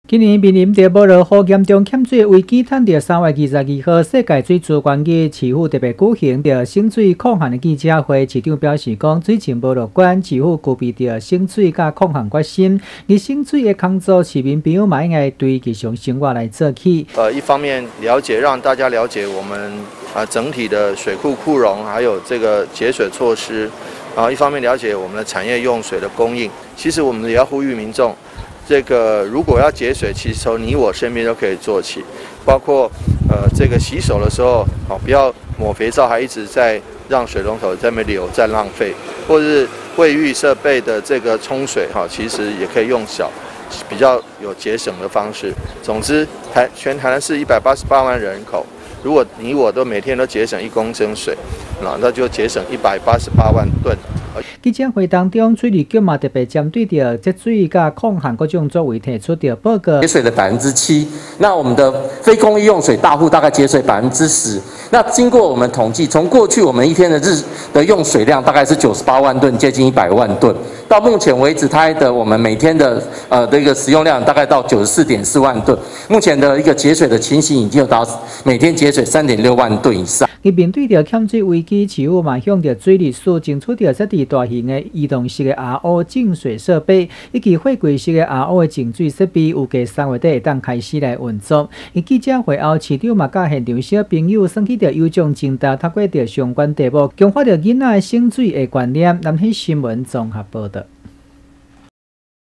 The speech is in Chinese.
今年面临着无落雨严重欠水危机，趁着3月22号世界水资源日，市府特别举行着省水抗旱的记者会。市长表示讲，水情无乐观，市府具备着省水甲抗旱决心。而省水的工作，市民朋友嘛应该对日常生活来做起。 一方面了解，让大家了解我们整体的水库库容，还有这个节水措施，然后一方面了解我们的产业用水的供应。其实我们也要呼吁民众。这个如果要节水，其实从你我身边都可以做起，包括这个洗手的时候，不要抹肥皂还一直在让水龙头在那边流，在浪费，或者是卫浴设备的这个冲水其实也可以用小，比较有节省的方式。总之，全台南市188万人口，如果你我都每天都节省1公升水，那就节省188万吨。 记者会当中，水利局嘛特别针对着节水甲抗旱各种作为提出的报告。 节水的7%，那我们的非公益用水大户大概节水10%。那经过我们统计，从过去我们一天的用水量大概是98万吨，接近100万吨。到目前为止，我们每天的一个使用量大概到94.4万吨。目前的一个节水的情形已经有到每天节水3.6万吨以上。 而面对着欠水危机，市府嘛向着水利署争取着设置大型的移动式的 RO 净水设备，以及货柜式的 RO 的净水设备，预计3月底会当开始来运作。而记者会后，市长嘛甲现场小朋友选起着有奖征答，透过着相关题目，强化着囡仔省水的观念。南希新闻综合报道。